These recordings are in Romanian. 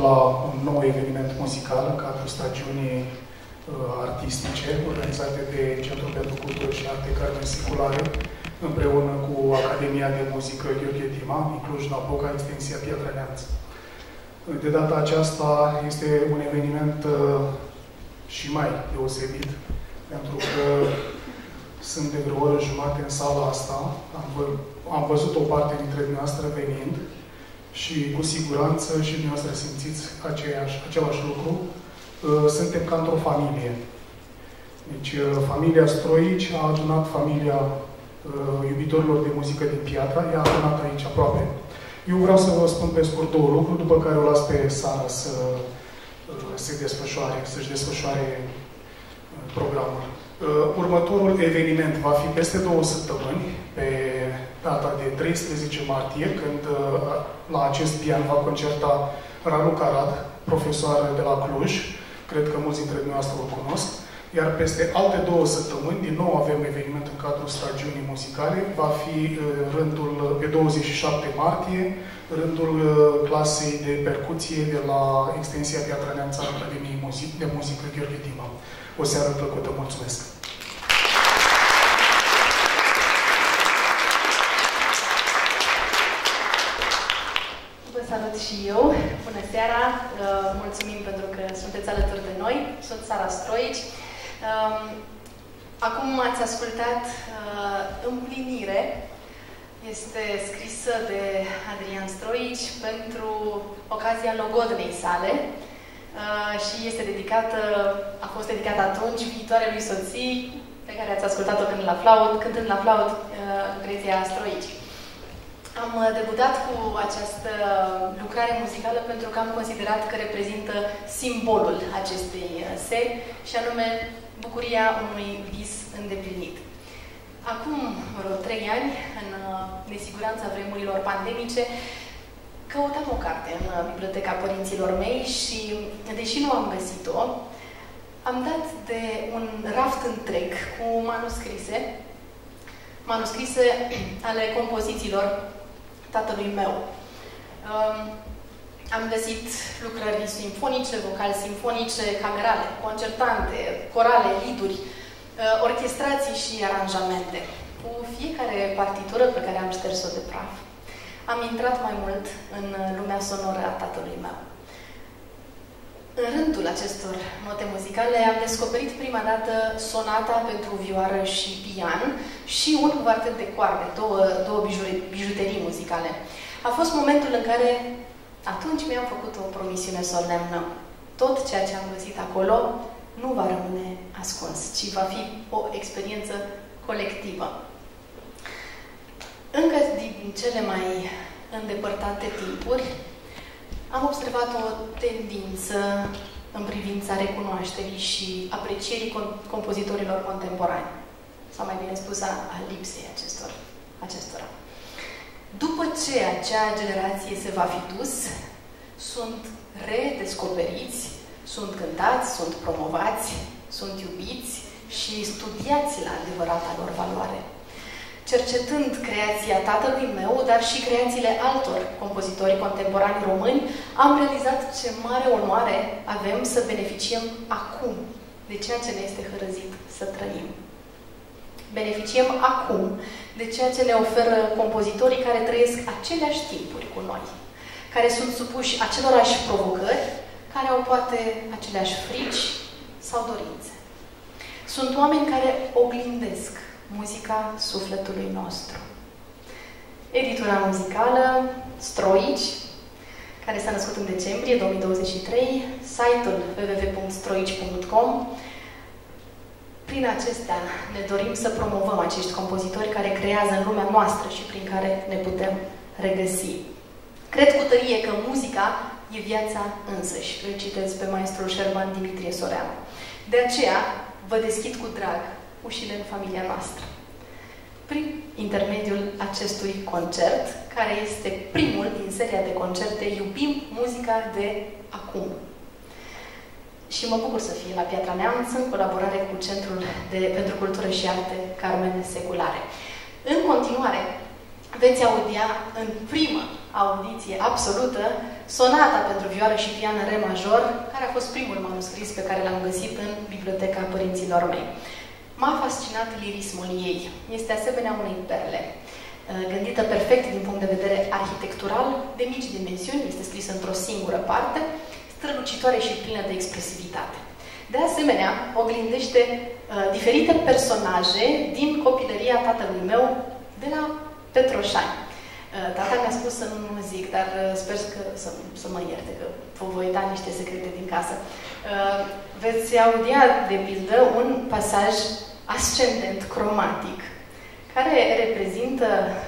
la un nou eveniment muzical în cadrul stagiunii artistice, organizate de Centrul pentru Cultură și Arte Carmen Seculare, împreună cu Academia de Muzică Gheorghe Dima, din Cluj-Napoca, extensia Piatra Neamț. De data aceasta este un eveniment și mai deosebit, pentru că sunt de vreo oră jumate în sala asta, am văzut o parte dintre dumneavoastră venind și cu siguranță și dumneavoastră simțiți același lucru. Suntem ca într-o familie. Deci, familia Stroici a adunat familia iubitorilor de muzică din Piatra, i-a adunat aici aproape. Eu vreau să vă spun pe scurt două lucruri, după care o las pe Sara să-și desfășoare programul. Următorul eveniment va fi peste 2 săptămâni, pe data de 13 martie, când la acest pian va concerta Raluca Rad, profesoară de la Cluj. Cred că mulți dintre dumneavoastră o cunosc. Iar peste alte 2 săptămâni, din nou avem eveniment în cadrul stagiunii muzicale. Va fi rândul, pe 27 martie, rândul clasei de percuție de la extensia Piatra Neamț a Academiei de Muzică Gheorghe Dima. O seară plăcută, mulțumesc! Vă salut și eu! Bună seara! Mulțumim pentru că sunteți alături de noi. Sunt Sara Stroici. Acum ați ascultat Împlinire. Este scrisă de Adrian Stroici pentru ocazia logodnei sale și este dedicată, a fost dedicată atunci viitoarelui soții pe care ați ascultat-o cântând la flaut Lucrezia Stroici. Am debutat cu această lucrare muzicală pentru că am considerat că reprezintă simbolul acestei seri și anume bucuria unui vis îndeplinit. Acum vreo 3 ani, în nesiguranța vremurilor pandemice, căutam o carte în biblioteca părinților mei și, deși nu am găsit-o, am dat de un raft întreg cu manuscrise ale compozițiilor tatălui meu. Am găsit lucrări simfonice, vocal-simfonice, camerale, concertante, corale, liduri, orchestrații și aranjamente. Cu fiecare partitură pe care am șters-o de praf, am intrat mai mult în lumea sonoră a tatălui meu. În rândul acestor note muzicale am descoperit prima dată sonata pentru vioară și pian și un quartet de coarde, două bijuterii muzicale. A fost momentul în care atunci mi-am făcut o promisiune solemnă. Tot ceea ce am găsit acolo nu va rămâne ascuns, ci va fi o experiență colectivă. Încă din cele mai îndepărtate timpuri, am observat o tendință în privința recunoașterii și aprecierii compozitorilor contemporani. Sau mai bine spus, a lipsei acestora. După ce acea generație se va fi dus, sunt redescoperiți, sunt cântați, sunt promovați, sunt iubiți și studiați la adevărata lor valoare. Cercetând creația tatălui meu, dar și creațiile altor compozitori contemporani români, am realizat ce mare onoare avem să beneficiem acum de ceea ce ne este hărăzit să trăim. Beneficiem acum de ceea ce ne oferă compozitorii care trăiesc aceleași timpuri cu noi, care sunt supuși acelorași provocări, care au poate aceleași frici sau dorințe. Sunt oameni care oglindesc muzica sufletului nostru. Editura muzicală Stroici, care s-a născut în decembrie 2023, site-ul www.stroici.com. Prin acestea ne dorim să promovăm acești compozitori care creează în lumea noastră și prin care ne putem regăsi. Cred cu tărie că muzica e viața însăși. Îl citez pe maestrul Șerban Dimitrie Soreanu. De aceea vă deschid cu drag ușile în familia noastră. Prin intermediul acestui concert, care este primul din seria de concerte Iubim muzica de acum. Și mă bucur să fie la Piatra Neamț, în colaborare cu Centrul pentru Cultură și Arte Carmen Seculare. În continuare, veți audia în primă audiție absolută Sonata pentru vioară și pian în re major, care a fost primul manuscris pe care l-am găsit în biblioteca părinților mei. M-a fascinat lirismul ei. Este asemenea unei perle, gândită perfect din punct de vedere arhitectural, de mici dimensiuni, este scrisă într-o singură parte, strălucitoare și plină de expresivitate. De asemenea, oglindește diferite personaje din copilăria tatălui meu de la Petroșani. Tata mi-a spus să nu zic, dar sper să mă ierte, că vă voi da niște secrete din casă. Veți audia, de pildă, un pasaj ascendent, cromatic, care reprezintă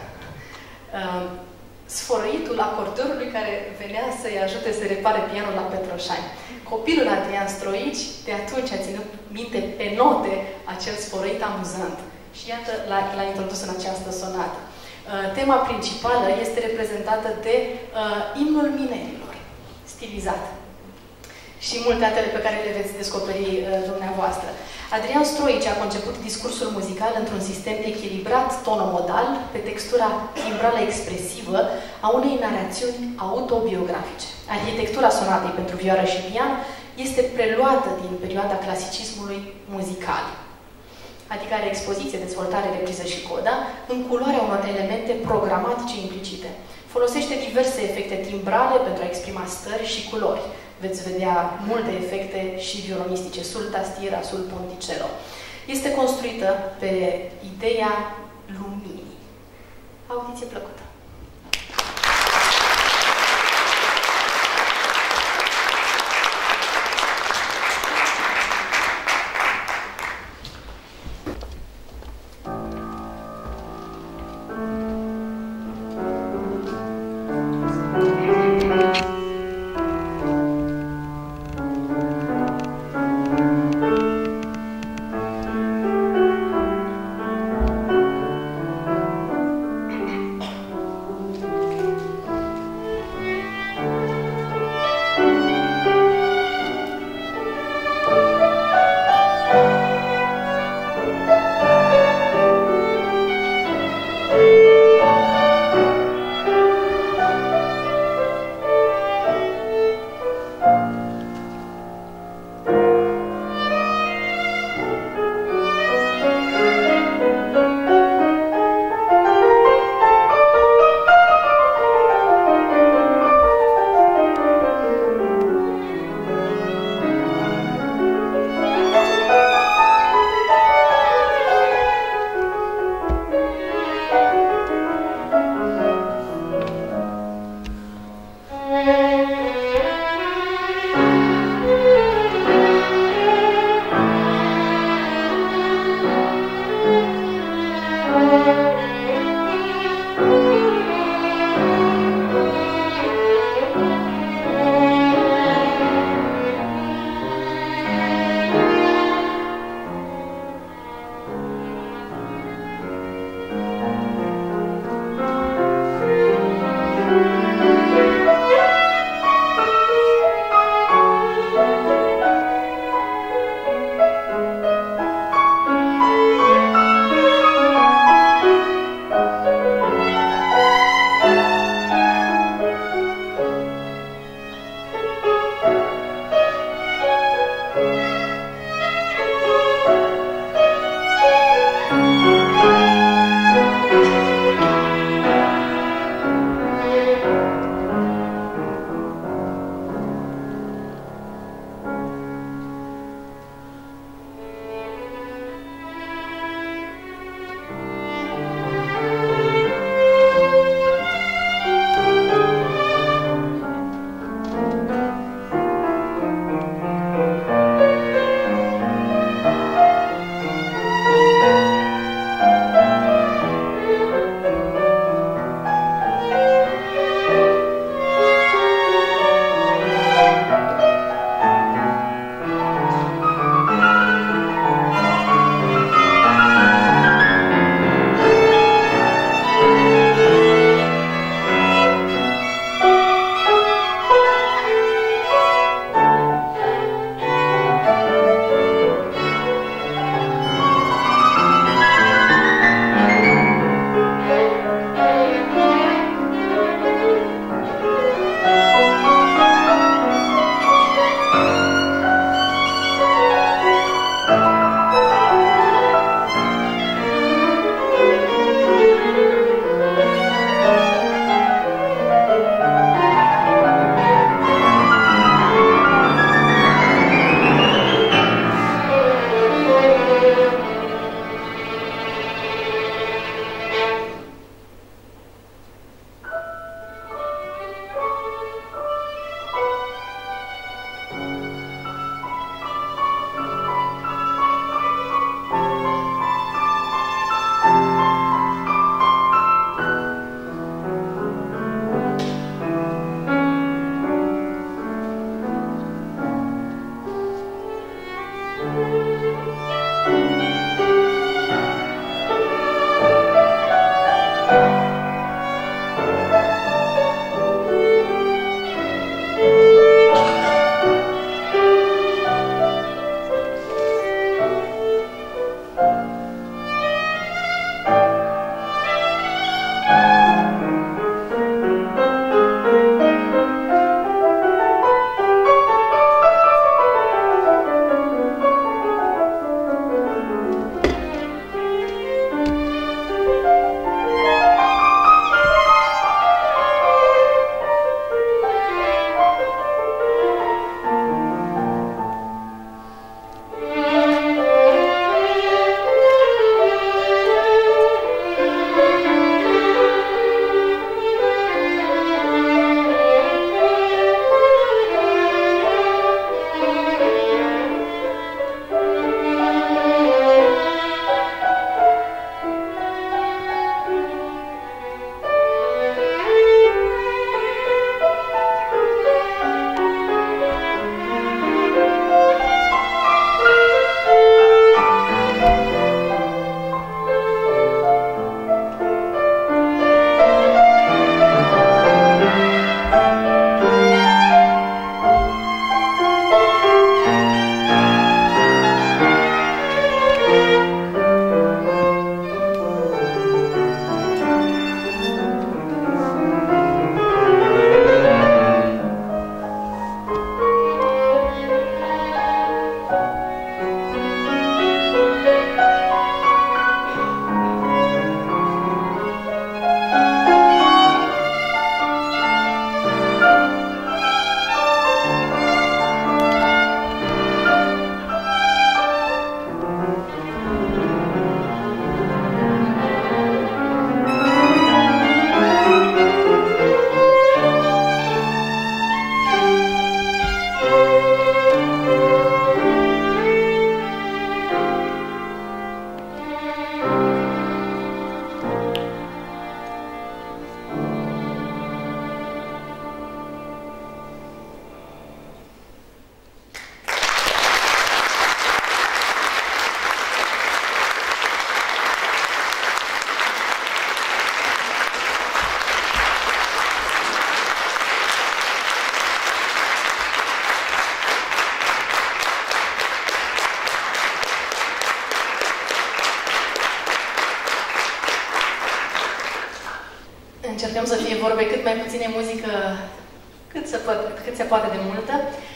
sfărăitul acordeorului care venea să-i ajute să repare pianul la Petroșani. Copilul Adrian Stroici de atunci a ținut minte pe note acel sfărăit amuzant și iată l-a introdus în această sonată. Tema principală este reprezentată de imnul minerilor, stilizat. Și multe altele pe care le veți descoperi dumneavoastră. Adrian Stroici a conceput discursul muzical într-un sistem echilibrat tonomodal pe textura timbrală expresivă a unei narațiuni autobiografice. Arhitectura sonatei pentru vioară și pian este preluată din perioada clasicismului muzical, adică are expoziție, dezvoltare, repriză și coda, în culoarea unor elemente programatice implicite. Folosește diverse efecte timbrale pentru a exprima stări și culori. Veți vedea multe efecte și violonistice, sul tastiera, sul ponticello. Este construită pe ideea luminii. Audiție plăcută! încercăm să fie vorbe cât mai puține, muzică cât se poate de multă.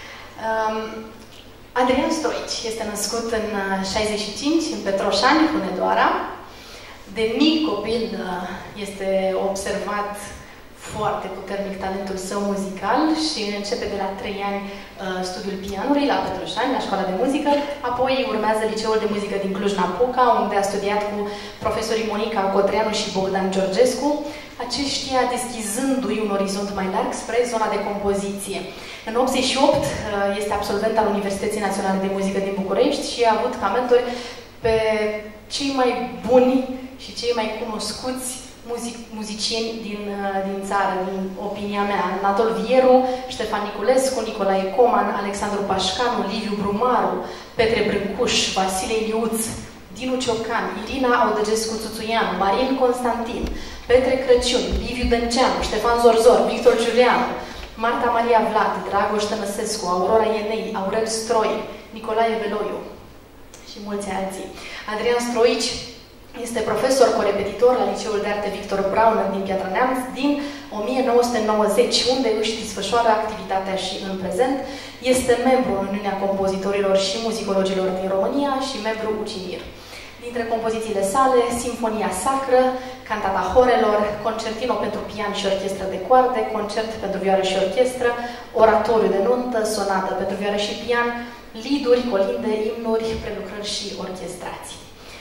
Adrian Stoici este născut în 65, în Petroșani, Hunedoara. De mic copil este observat foarte puternic talentul său muzical și începe de la 3 ani studiul pianului la Petroșani, la școala de muzică, apoi urmează liceul de muzică din Cluj-Napoca, unde a studiat cu profesorii Monica Codreanu și Bogdan Georgescu, aceștia deschizându-i un orizont mai larg spre zona de compoziție. În 88 este absolvent al Universității Naționale de Muzică din București și a avut ca mentori pe cei mai buni și cei mai cunoscuți muzicieni din țară, din opinia mea. Anatol Vieru, Ștefan Niculescu, Nicolae Coman, Alexandru Pașcanu, Liviu Brumaru, Petre Brâncuș, Vasile Iliuț, Dinu Ciocan, Irina Audăgescu-Țuțuianu, Marin Constantin, Petre Crăciun, Liviu Dânceanu, Ștefan Zorzor, Victor Giulianu, Marta Maria Vlad, Dragoș Tănăsescu, Aurora Ienei, Aurel Stroi, Nicolae Veloiu și mulți alții. Adrian Stoici este profesor corepetitor la Liceul de Arte Victor Brauner din Piatra Neamț din 1990, unde își desfășoară activitatea și în prezent. Este membru în Uniunea Compozitorilor și Muzicologilor din România și membru ucimir. Dintre compozițiile sale, Sinfonia Sacră, Cantata Horelor, Concertino pentru pian și orchestră de coarde, Concert pentru vioară și orchestră, Oratoriu de nuntă, Sonată pentru vioară și pian, liduri, colinde, imnuri, prelucrări și orchestrații.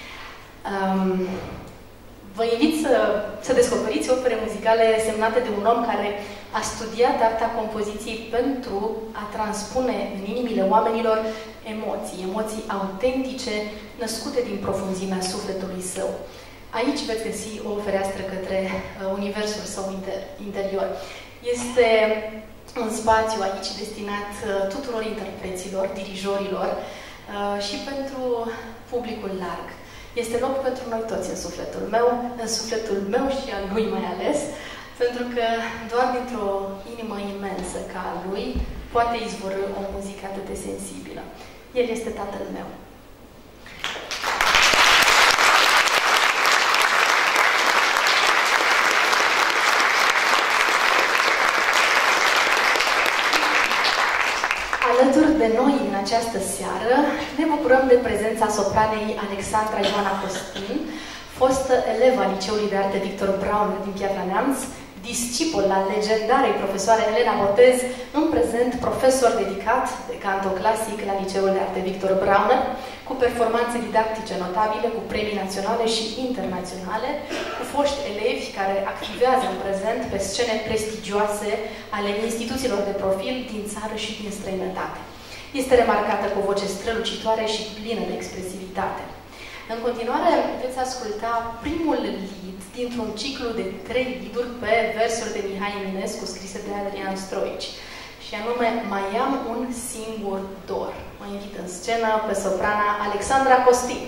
Vă invit să descoperiți opere muzicale semnate de un om care a studiat arta compoziției pentru a transpune în inimile oamenilor emoții autentice, născute din profunzimea sufletului său. Aici veți găsi o fereastră către universul său interior. Este un spațiu aici destinat tuturor interpreților, dirijorilor și pentru publicul larg. Este loc pentru noi toți în sufletul meu și al lui mai ales, pentru că doar dintr-o inimă imensă ca a lui poate izvorî o muzică atât de sensibilă. El este tatăl meu. Alături de noi în această seară ne bucurăm de prezența sopranei Alexandra Ioana Costin, fostă elevă a Liceului de Arte Victor Brauner din Piatra Neamț, discipol al legendarei profesoare Elena Botez, în prezent profesor dedicat de canto clasic la Liceul de Arte Victor Brauner, cu performanțe didactice notabile, cu premii naționale și internaționale, cu foști elevi care activează în prezent pe scene prestigioase ale instituțiilor de profil din țară și din străinătate. Este remarcată cu o voce strălucitoare și plină de expresivitate. În continuare, veți asculta primul lead dintr-un ciclu de 3 leaduri pe versuri de Mihai Eminescu scrise de Adrian Stoici, și anume Mai am un singur dor. Mă invit în scenă pe soprana Alexandra Costin.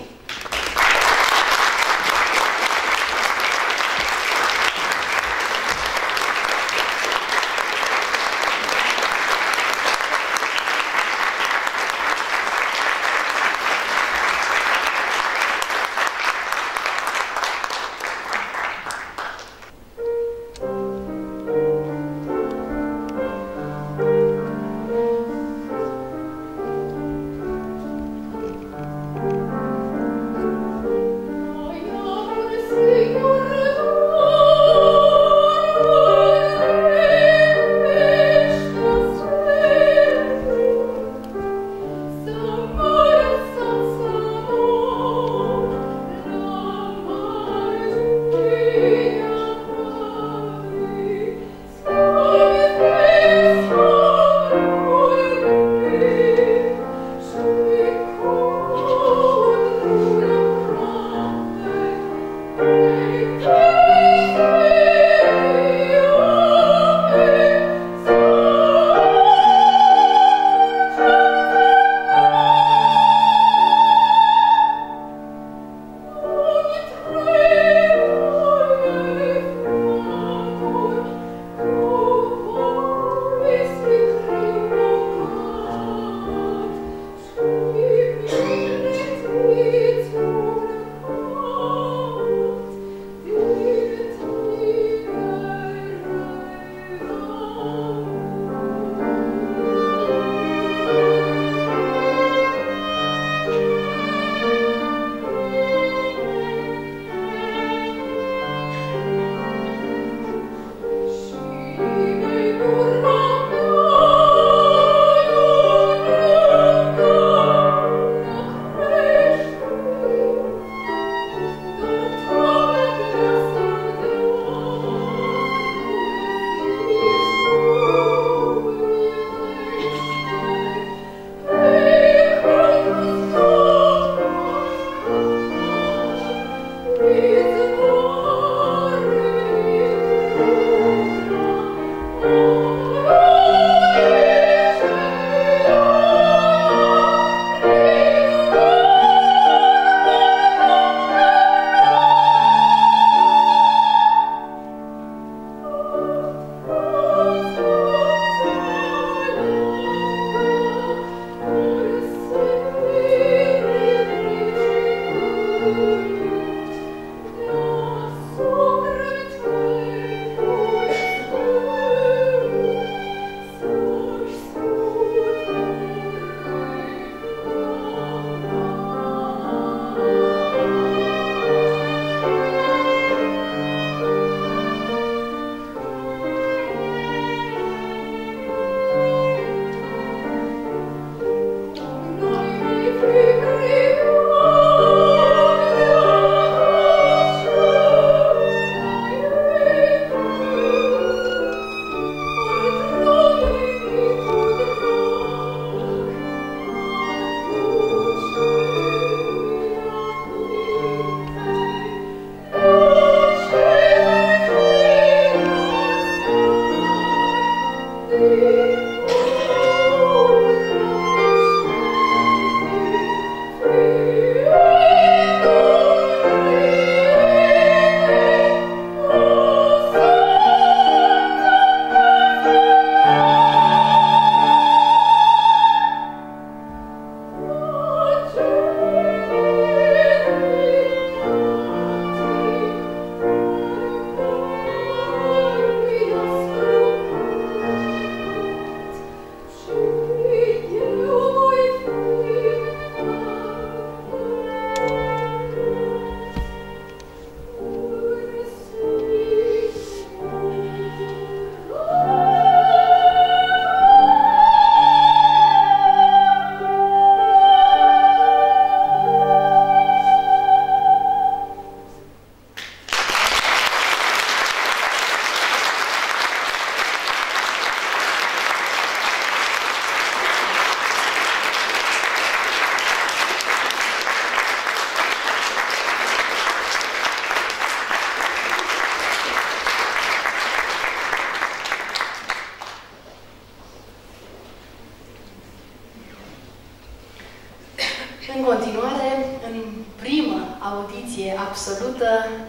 În continuare, în primă audiție absolută,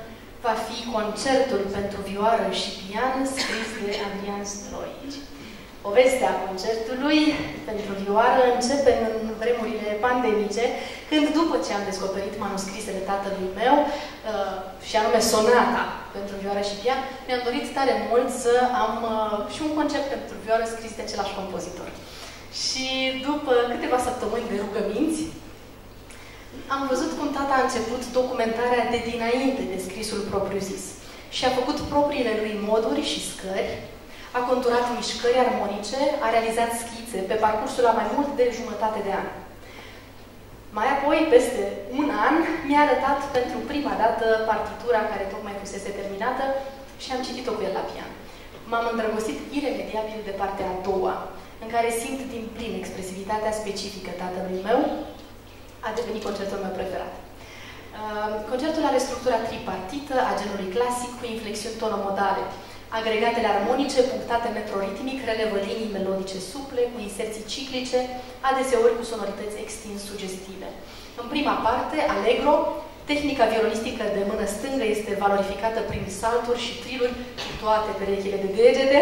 va fi concertul pentru vioară și pian scris de Adrian Stroici. Povestea concertului pentru vioară începe în vremurile pandemice, când după ce am descoperit manuscrisele tatălui meu, și anume sonata pentru vioară și pian, mi-am dorit tare mult să am și un concert pentru vioară scris de același compozitor. Și după câteva săptămâni de rugăminți, am văzut cum tata a început documentarea de dinainte de scrisul propriu-zis și a făcut propriile lui moduri și scări, a conturat mișcări armonice, a realizat schițe pe parcursul a mai mult de jumătate de an. Mai apoi, peste un an, mi-a arătat pentru prima dată partitura care tocmai fusese terminată și am citit-o cu el la pian. M-am îndrăgostit iremediabil de partea a doua, în care simt din plin expresivitatea specifică tatălui meu. A devenit concertul meu preferat. Concertul are structura tripartită a genului clasic cu inflexiuni tonomodale. Agregatele armonice, punctate metroritmic, relevă linii melodice suple, cu inserții ciclice, adeseori cu sonorități extins sugestive. În prima parte, allegro, tehnica violonistică de mână stângă este valorificată prin salturi și triluri cu toate perechile de degete,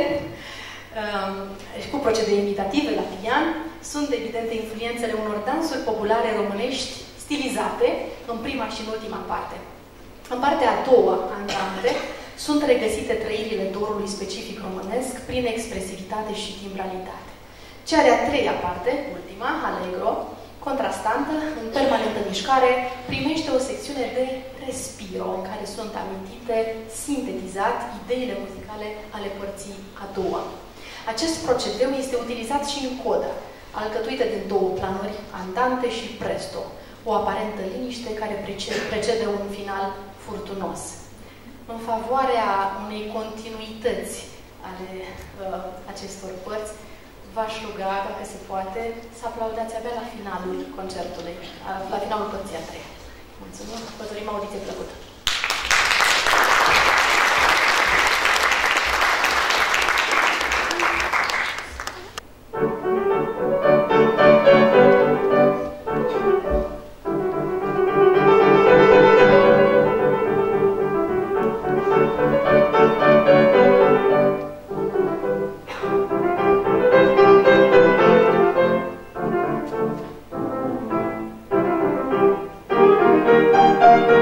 cu procedee imitative la pian. Sunt evidente influențele unor dansuri populare românești stilizate în prima și în ultima parte. În partea a doua, andante, sunt regăsite trăirile dorului specific românesc prin expresivitate și timbralitate. Cea de-a treia parte, ultima, allegro, contrastantă, în permanentă mișcare, primește o secțiune de respiro, în care sunt amintite, sintetizat, ideile muzicale ale părții a doua. Acest procedeu este utilizat și în coda, alcătuită din două planuri, andante și presto, o aparentă liniște care precede un final furtunos. În favoarea unei continuități ale acestor părți, v-aș ruga, dacă se poate, să aplaudați abia la finalul concertului, la finalul părții a treia. Mulțumim, vă dorim audiție plăcută! Thank you.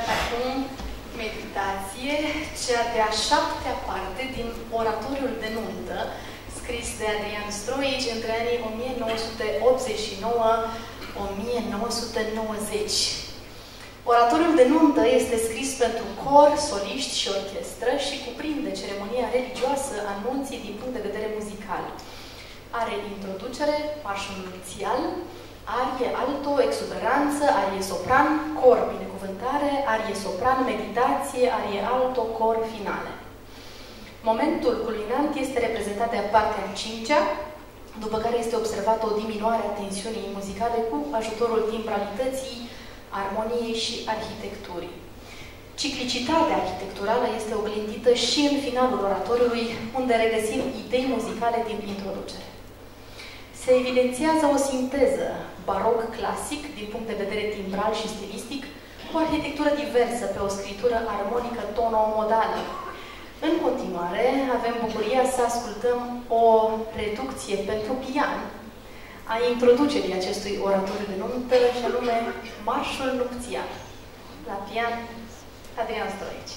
acum meditație, cea de-a 7-a parte din Oratoriul de nuntă, scris de Adrian Stroici între anii 1989-1990. Oratoriul de nuntă este scris pentru cor, soliști și orchestră și cuprinde ceremonia religioasă a nunții din punct de vedere muzical. Are introducere, marșul nupțial, arie alto, exuberanță, arie sopran, cor, binecuvântare, arie sopran, meditație, arie alto, cor, finale. Momentul culminant este reprezentat de partea a 5-a, după care este observată o diminuare a tensiunii muzicale cu ajutorul timbralității, armoniei și arhitecturii. Ciclicitatea arhitecturală este oglindită și în finalul oratoriului, unde regăsim idei muzicale din introducere. Se evidențiază o sinteză baroc-clasic din punct de vedere timbral și stilistic, cu arhitectură diversă pe o scritură armonică tono-modală. În continuare, avem bucuria să ascultăm o reducție pentru pian a introducerii acestui oratoriu de nuntă, și anume Marșul nupțial. La pian, Adrian Stroici.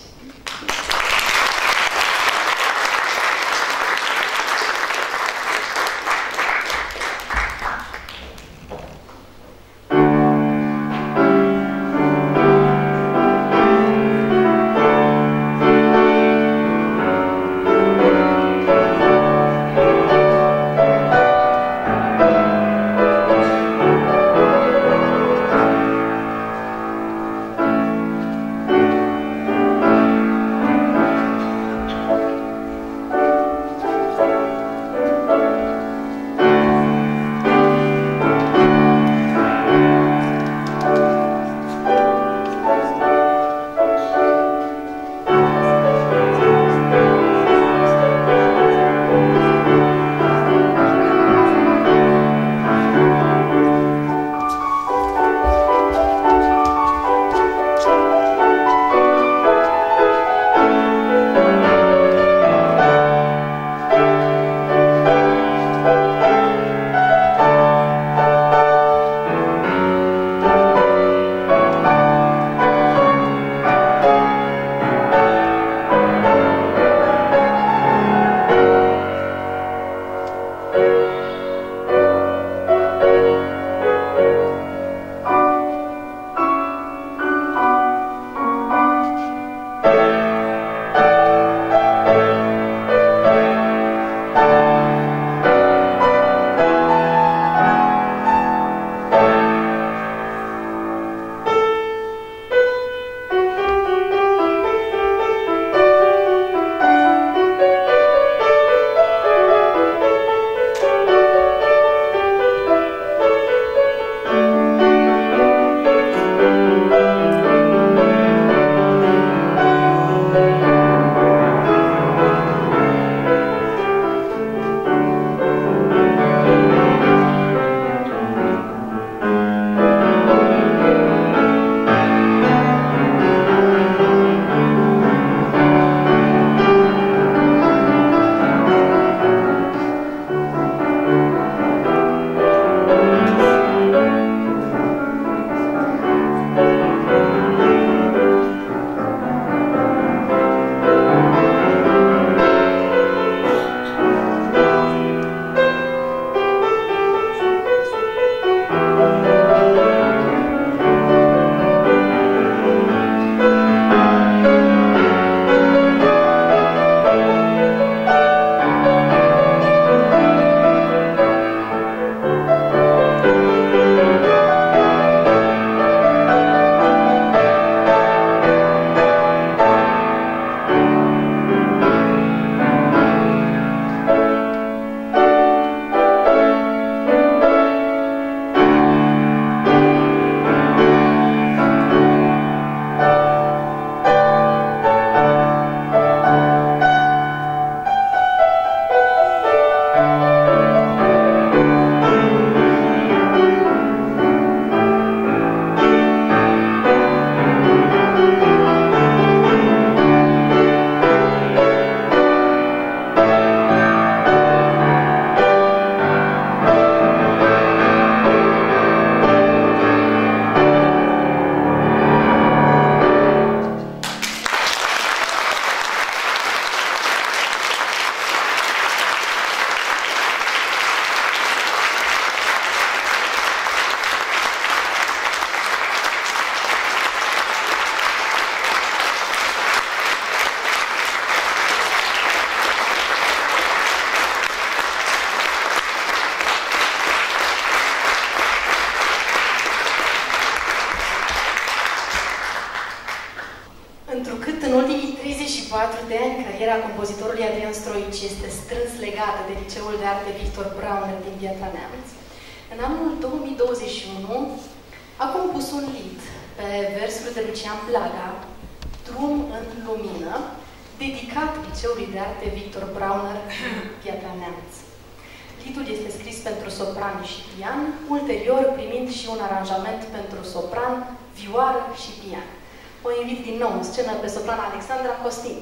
Thank Întrucât în ultimii 34 de ani cariera compozitorului Adrian Stroici este strâns legată de Liceul de Arte Victor Brauner din Piatra Neamț, în anul 2021 a compus un lied pe versuri de Lucian Blaga, Drum în lumină, dedicat Liceului de Arte Victor Brauner din Piatra Neamț. Liedul este scris pentru sopran și pian, ulterior primind și un aranjament pentru sopran, vioară și pian. O invit din nou în scenă pe soprana Alexandra Costin.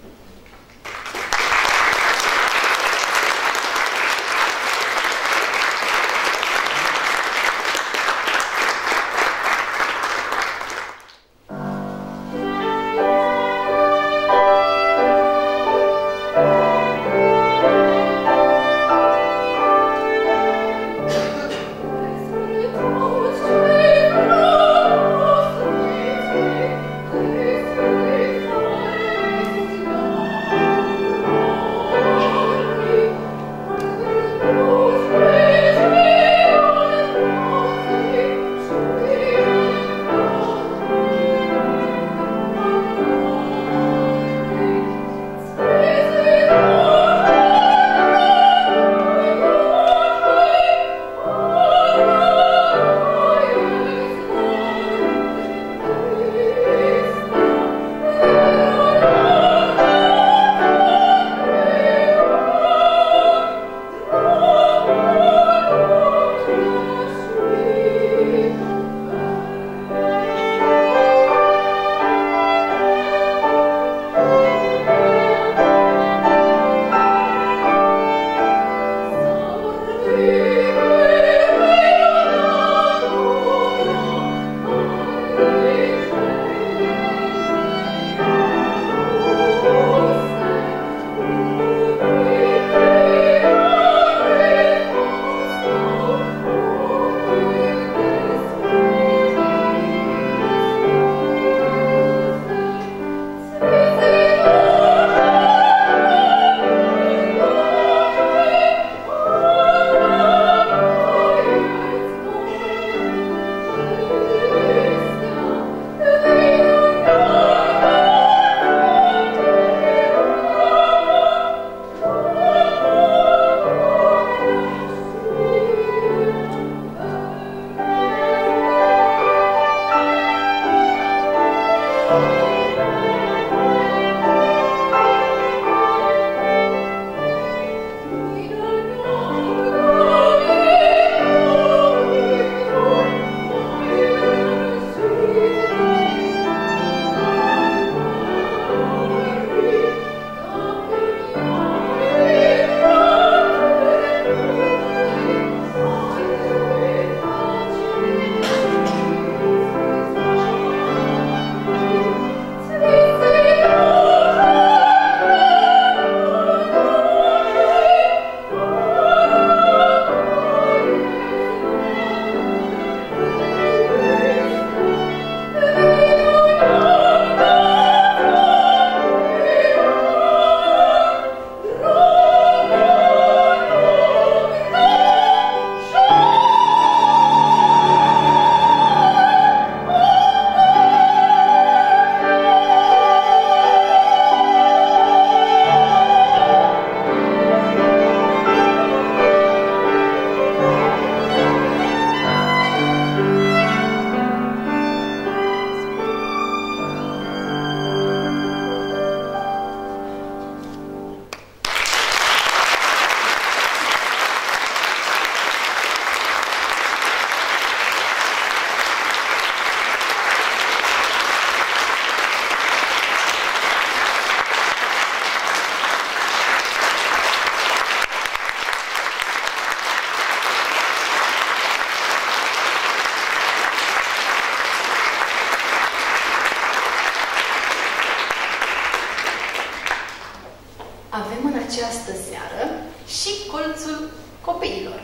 această seară și colțul copiilor.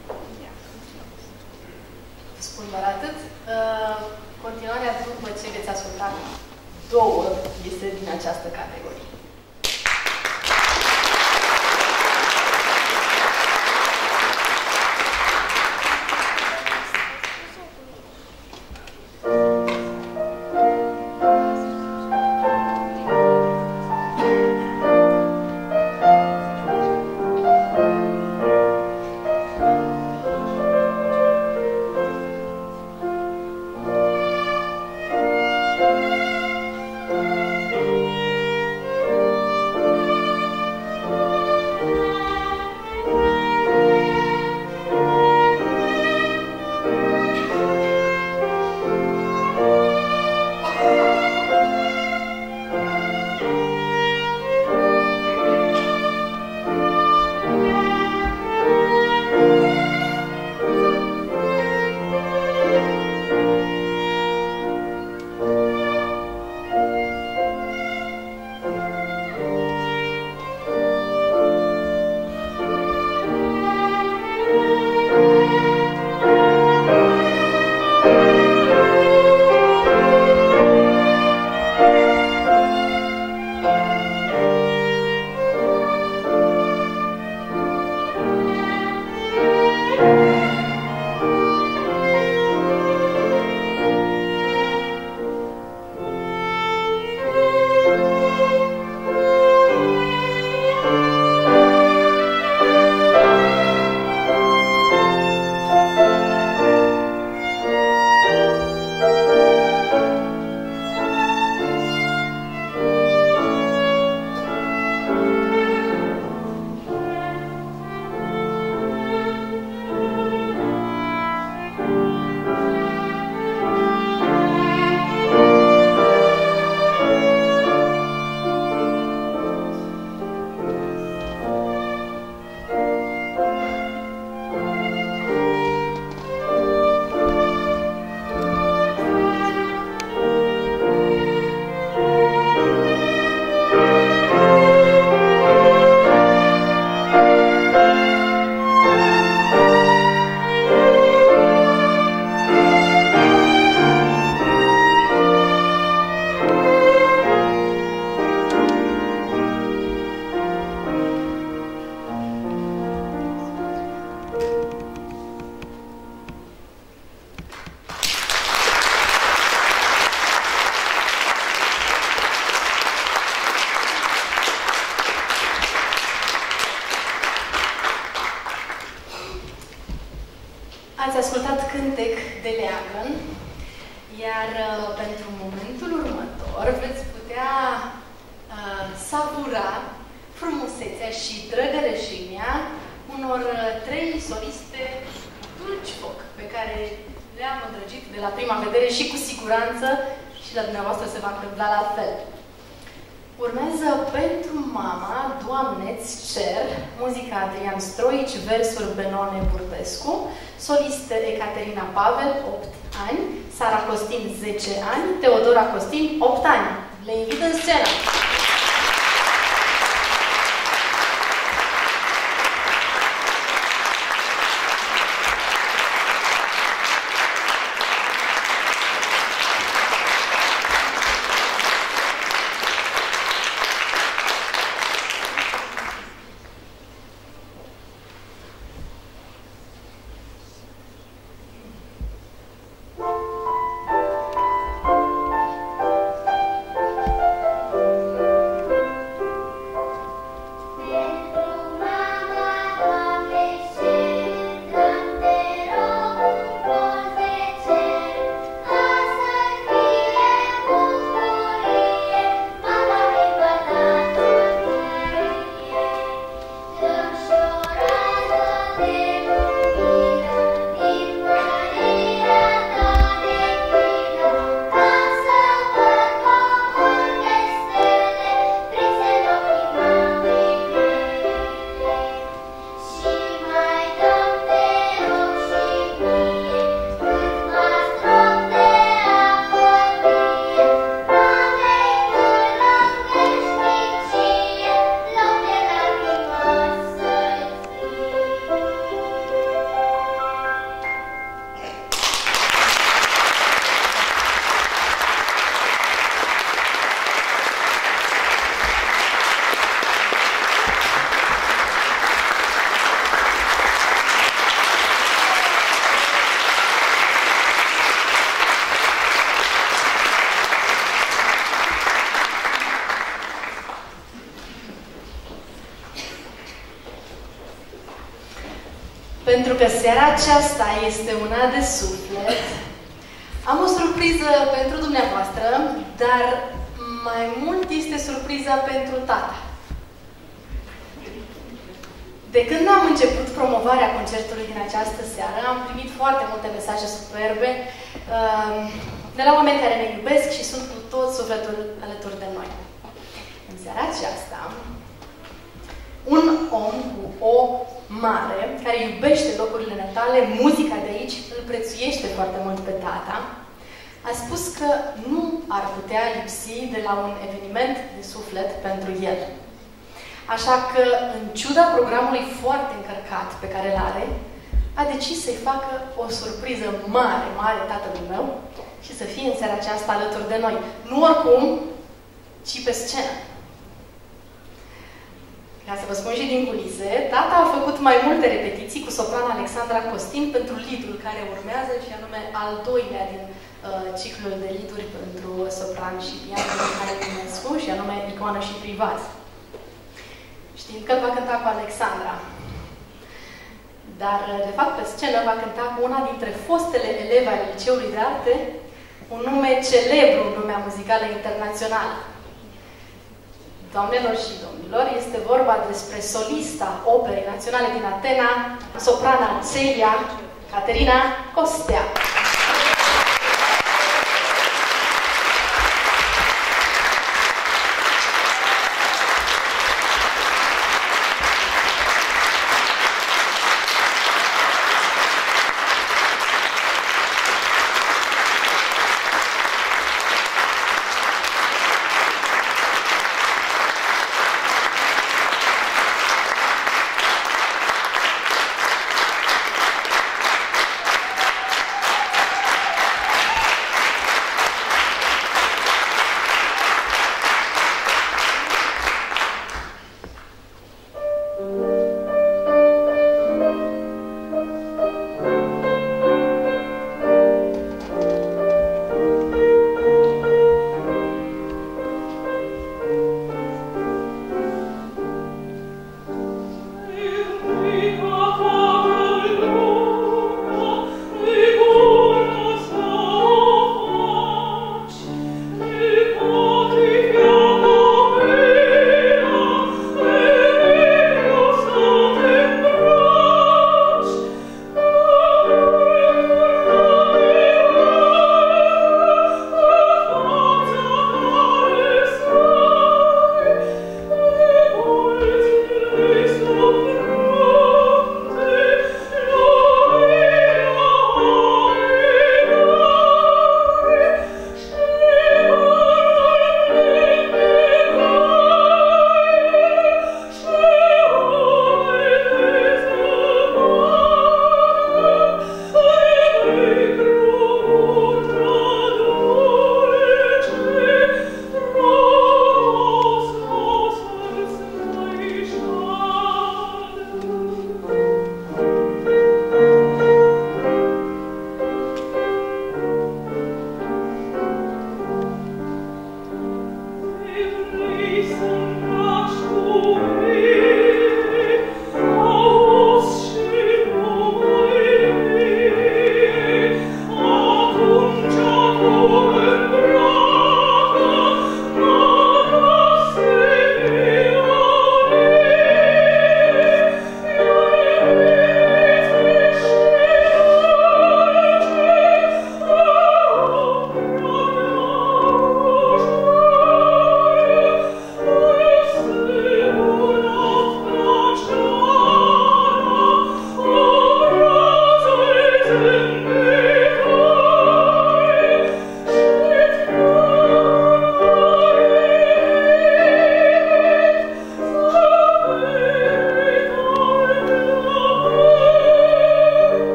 Spun doar atât. Continuarea, după ce veți asculta două piese din această categorie. cântec de leagăn, iar pentru momentul următor veți putea savura frumusețea și drăgăreșimea unor 3 soliste dulci foc, pe care le-am îndrăgit de la prima vedere și cu siguranță și la dumneavoastră se va întâmpla la fel. Urmează Pentru mama, Doamne-ți cer, muzica Adrian Stroici, versuri Benone Burbescu, soliste Ecaterina Pavel, 8 ani, Sara Costin, 10 ani, Teodora Costin, 8 ani. Le invit în scenă! Pentru că seara aceasta este una de suflet, am o surpriză pentru dumneavoastră, dar mai mult este surpriza pentru tata. De când am început promovarea concertului din această seară, am primit foarte multe mesaje superbe de la oameni care ne iubesc și sunt cu tot sufletul alături de noi. În seara aceasta, un om cu o mare, care iubește locurile natale, muzica de aici, îl prețuiește foarte mult pe tata, a spus că nu ar putea lipsi de la un eveniment de suflet pentru el. Așa că, în ciuda programului foarte încărcat pe care îl are, a decis să-i facă o surpriză mare, mare tatălui meu și să fie în seara aceasta alături de noi. Nu oricum, ci pe scenă. Ca să vă spun și din culise, tata a făcut mai multe repetiții cu soprana Alexandra Costin pentru liedul care urmează, și anume al doilea din ciclul de lieduri pentru sopran și pian de Mihai Eminescu, și anume Icoană și Privaz. Știind că îl va cânta cu Alexandra. Dar, de fapt, pe scenă va cânta cu una dintre fostele eleve ale Liceului de Arte, un nume celebru în lumea muzicală internațională. Doamnelor și domnilor, este vorba despre solista Operei Naționale din Atena, soprana Celia Caterina Costea.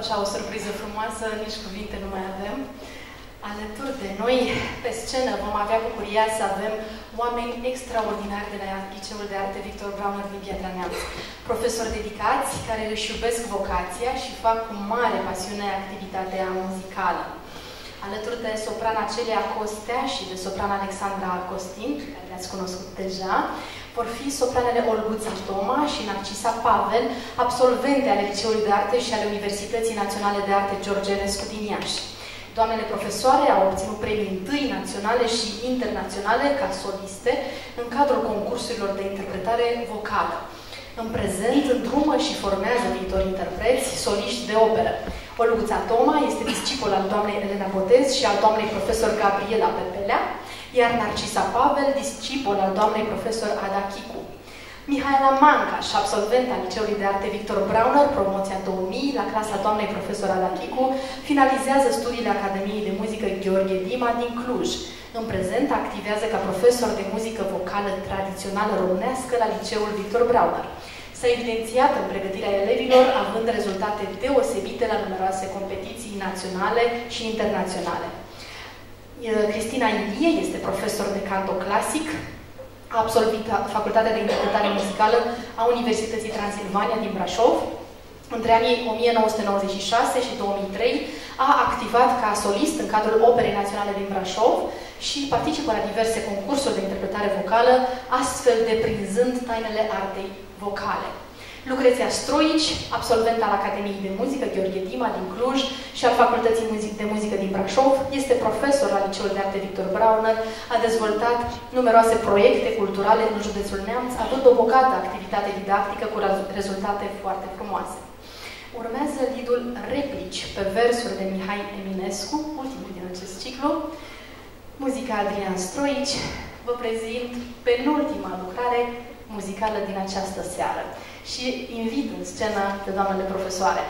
așa o surpriză frumoasă, nici cuvinte nu mai avem. Alături de noi, pe scenă, vom avea bucuria să avem oameni extraordinari de la Liceul de Arte Victor Brauner din Piatra Neamț. Profesori dedicați care își iubesc vocația și fac cu mare pasiune activitatea muzicală. Alături de soprana Celia Costea și de soprana Alexandra Costin, pe care le-ați cunoscut deja, vor fi sopranele Olguța Toma și Narcisa Pavel, absolvente ale Liceului de Arte și ale Universității Naționale de Arte George Enescu din Iași. Doamnele profesoare au obținut premii întâi naționale și internaționale ca soliste în cadrul concursurilor de interpretare vocală. În prezent, îndrumă și formează viitori interpreți, soliști de operă. Olguța Toma este discipol al doamnei Elena Botez și al doamnei profesor Gabriela Pepelea, iar Narcisa Pavel, discipol al doamnei profesor Ada Chicu. Mihaela Mancaș, absolvent al Liceului de Arte Victor Brauner, promoția 2000, la clasa doamnei profesor Ada Chicu, finalizează studiile Academiei de Muzică Gheorghe Dima din Cluj. În prezent activează ca profesor de muzică vocală tradițională românească la Liceul Victor Brauner. S-a evidențiat în pregătirea elevilor, având rezultate deosebite la numeroase competiții naționale și internaționale. Cristina Ilie este profesor de canto clasic, a absolvit Facultatea de Interpretare Muzicală a Universității Transilvania din Brașov. Între anii 1996 și 2003 a activat ca solist în cadrul Operei Naționale din Brașov și participă la diverse concursuri de interpretare vocală, astfel deprinzând tainele artei vocale. Lucreția Stroici, absolvent al Academiei de Muzică Gheorghe Dima din Cluj și al Facultății de Muzică din Brașov, este profesor la Liceul de Arte Victor Brauner, a dezvoltat numeroase proiecte culturale în județul Neamț, având o bogată activitate didactică cu rezultate foarte frumoase. Urmează lidul Replici pe versuri de Mihai Eminescu, ultimul din acest ciclu. Muzica Adrian Stroici. Vă prezint penultima lucrare muzicală din această seară și invit în scenă pe doamnele profesoare.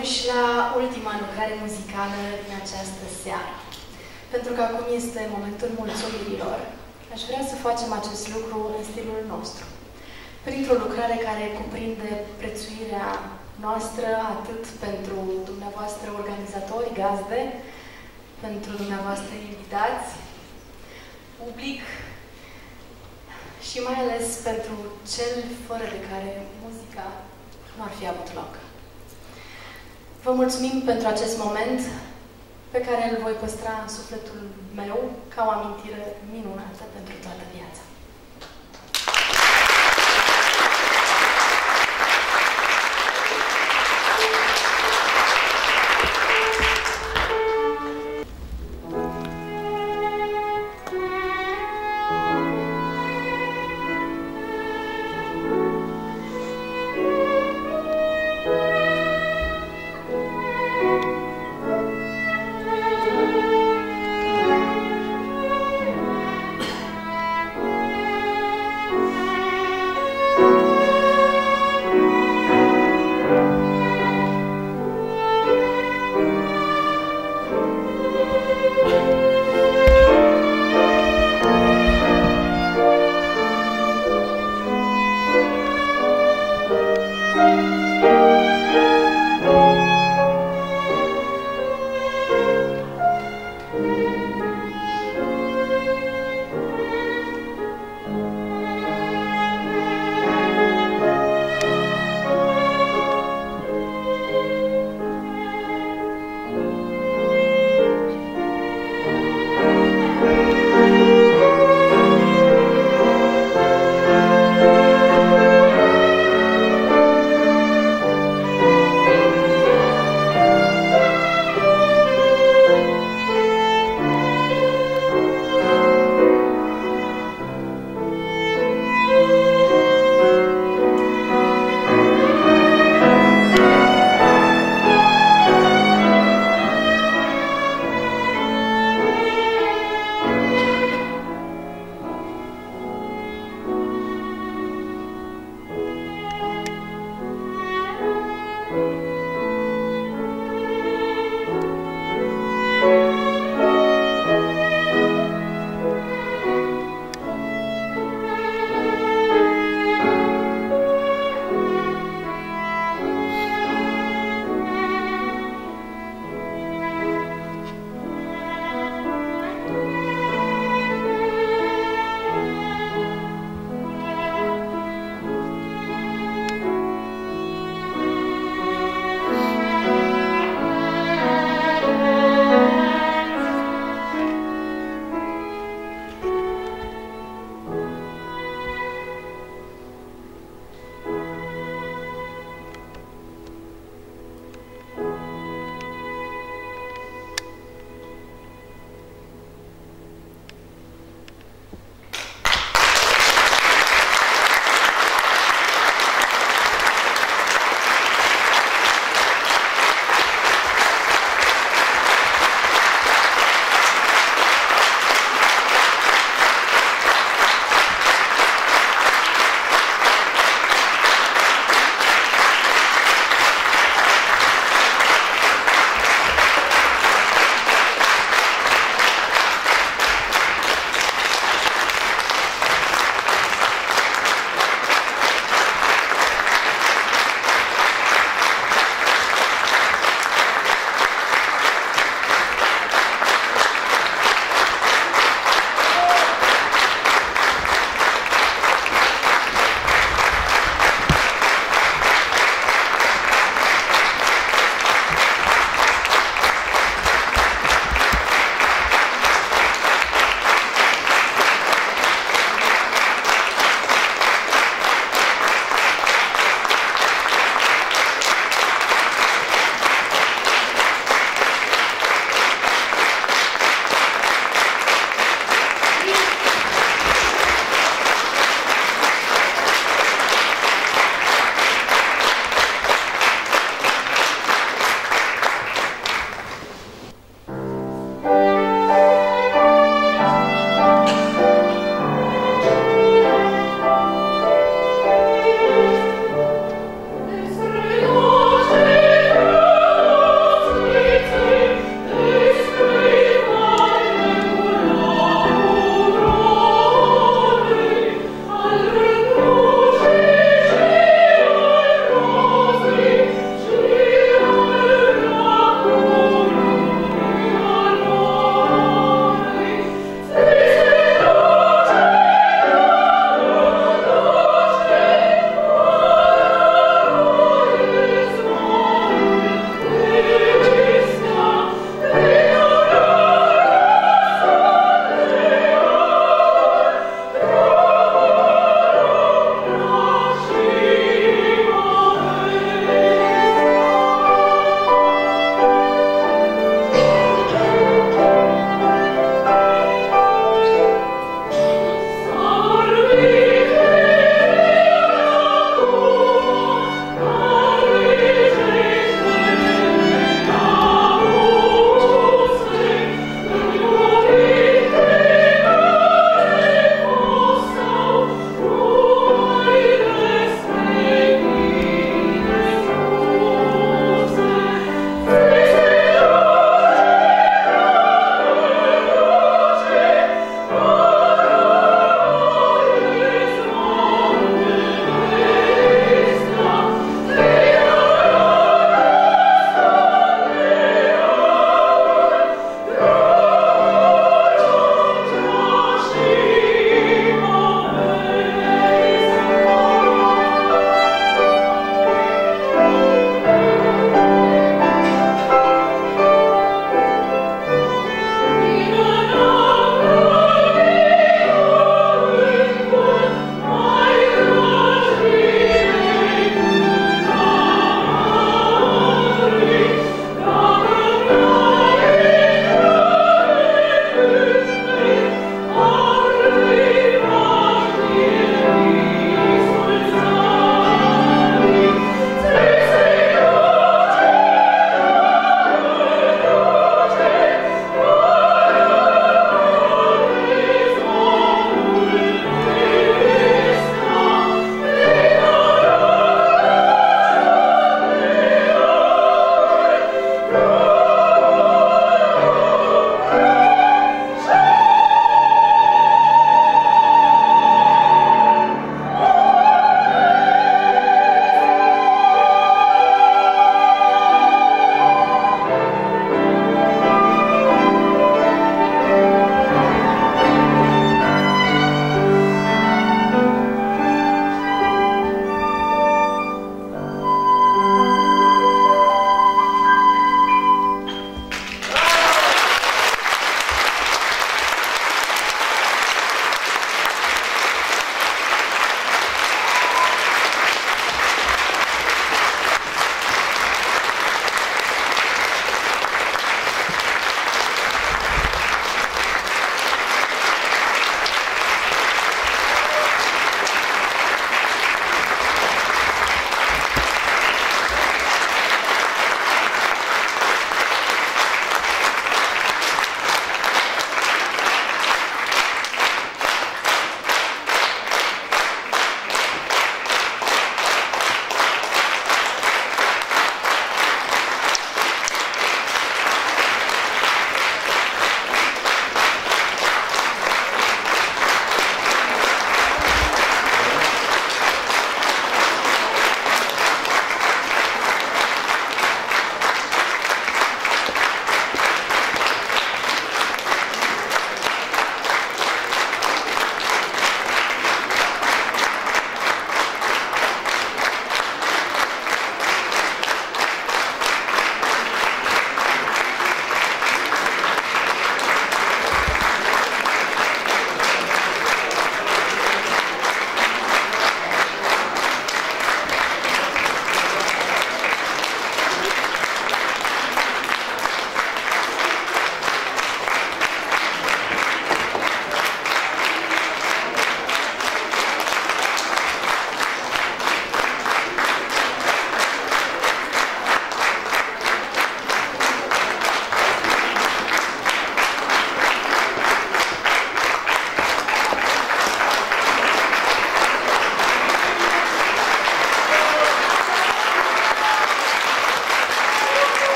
ajuns la ultima lucrare muzicală din această seară. Pentru că acum este momentul mulțumirilor, aș vrea să facem acest lucru în stilul nostru. Printr-o lucrare care cuprinde prețuirea noastră atât pentru dumneavoastră organizatori, gazde, pentru dumneavoastră invitați, public și mai ales pentru cel fără de care muzica nu ar fi avut loc. Vă mulțumim pentru acest moment pe care îl voi păstra în sufletul meu ca o amintire minunată pentru toată viața.